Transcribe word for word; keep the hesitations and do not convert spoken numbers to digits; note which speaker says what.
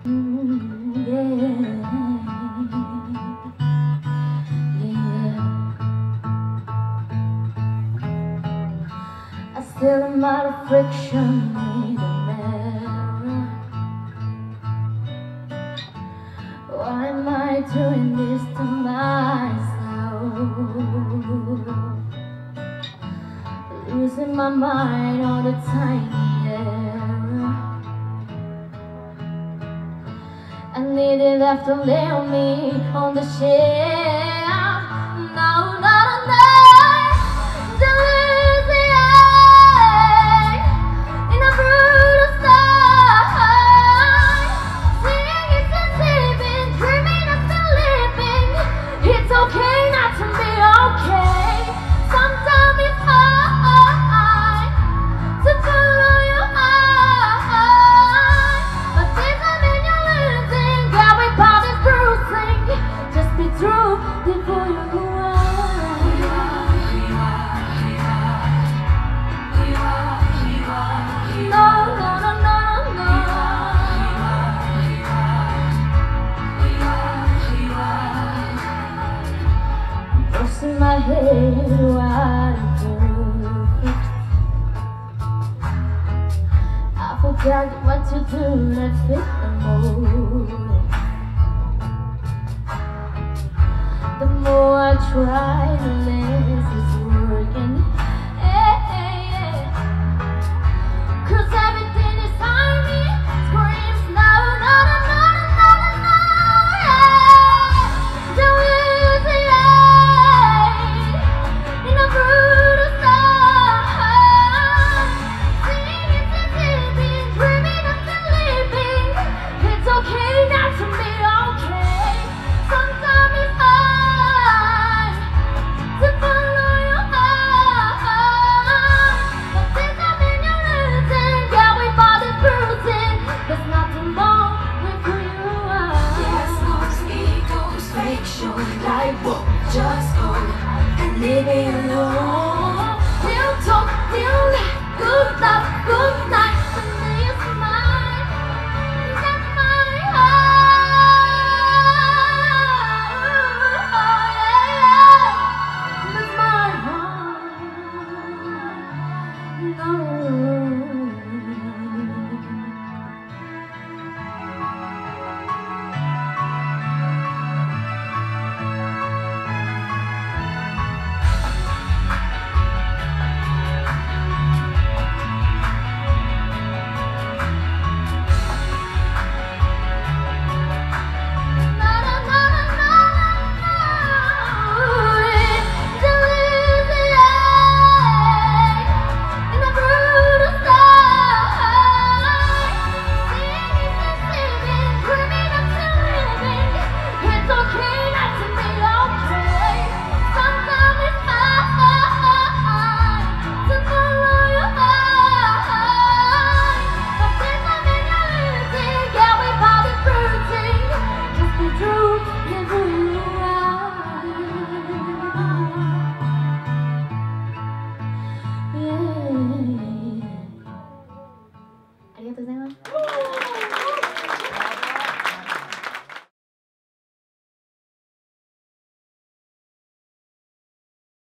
Speaker 1: Mm, yeah, yeah. I still am out of friction in the mirror. Why am I doing this to myself? Losing my mind all the time, yeah. I needed left to lay on me on the shelf. No, no, no. To lose the eye in a brutal side. Seeing it's a sleeping, dreaming of still living. It's okay not to be okay. Sometimes it's hard to follow your heart, but this I mean you're losing. Yeah, we bout this bruising. Just be true before you go out. No, no, no, no, no, no. Brushing my head, what to do? I forgot what to do that fit the mood. The more I try, the less it's working. Hey, hey, yeah. 'Cause everything inside me screams no, no, no, no, no, no, no, yeah. Don't lose the eye in a brutal side. Seeing it's a sleeping, dreaming of still living. It's okay not to be okay. Sometimes it's hard to follow your heart, but this I mean you're losing. Yeah, we bought this bruising. There's nothing wrong with who you are.
Speaker 2: Yes, most egos fake show like whoa, just go and leave me alone.
Speaker 1: We'll talk, we'll laugh, good luck, good night. And then you smile, that's my heart. Yeah, that's my heart. No.